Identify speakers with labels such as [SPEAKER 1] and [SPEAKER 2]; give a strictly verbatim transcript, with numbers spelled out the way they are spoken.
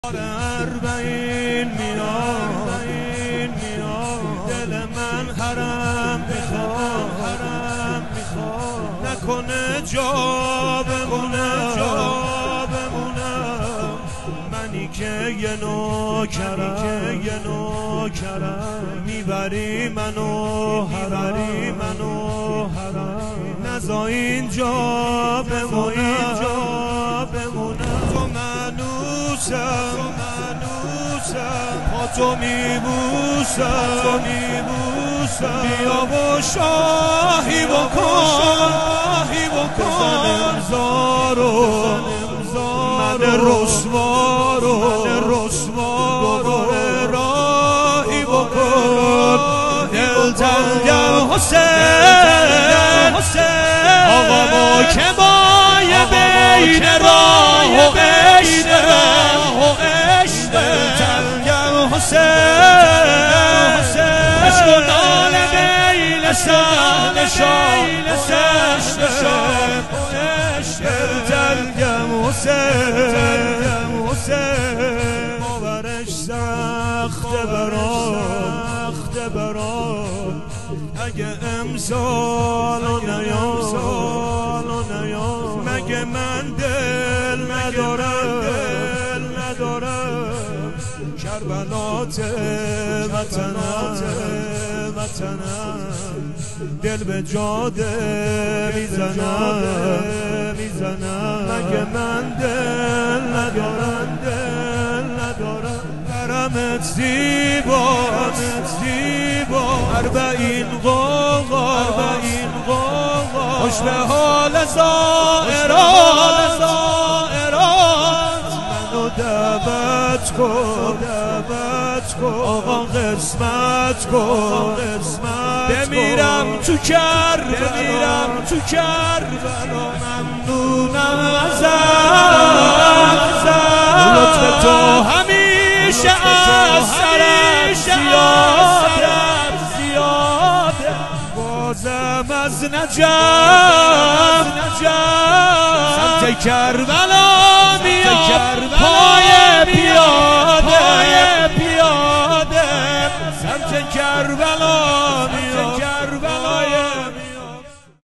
[SPEAKER 1] اربعین میاد دل من حرم میخواد حرم میخواد نکنه جا بمونه جا بمونه منی که یه نوکرم یه نوکرم میبری منو هبری منو هرم نزا اینجا بمونه جا بمونه تو منوسم با تو میبوسم تو میبوسم بیا و شاهی بکن شاهی بکن بزن امزارو من رسوارو من رسوارو راهی بکن دل تنگم حسین آقا ما که بای بین راه و عشق عشق و نال میل سن شام تلگم حسین باورش سخت برام اگه امسال و نیام مگه من دل ندارم کربلات وطنم دل به جاده میزنم مگه من دل ندارم دل ندارم برمت زیبا اربعین قوقا خوش به حال زائرات منو دعوت کن آقا قسمت کن بمیرم تو کربلا تو کربلا ممنونم ازت لطف تو همیشه از سرم زیاده بازم از نجف سمت کربلا